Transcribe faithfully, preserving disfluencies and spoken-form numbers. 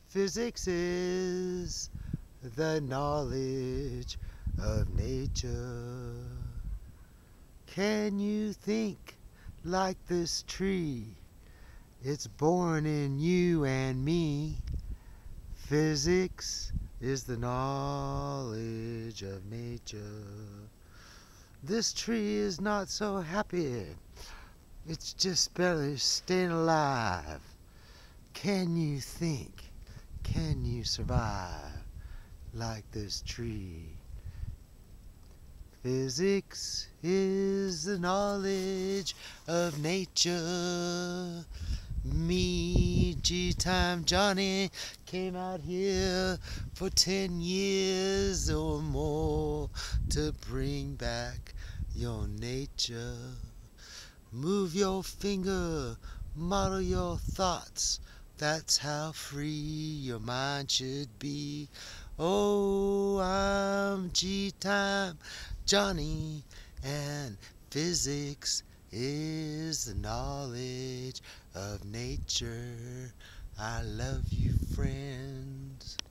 Physics is the knowledge of nature. Can you think like this tree? It's born in you and me. Physics is the knowledge of nature. This tree is not so happy. It's just barely staying alive. Can you think? Can you survive like this tree? Physics is the knowledge of nature. Me, gTime Johnny, came out here for ten years or more to bring back your nature. Move your finger, model your thoughts. That's how free your mind should be. Oh, I'm gTime Johnny, and physics is the knowledge of nature. I love you, friends.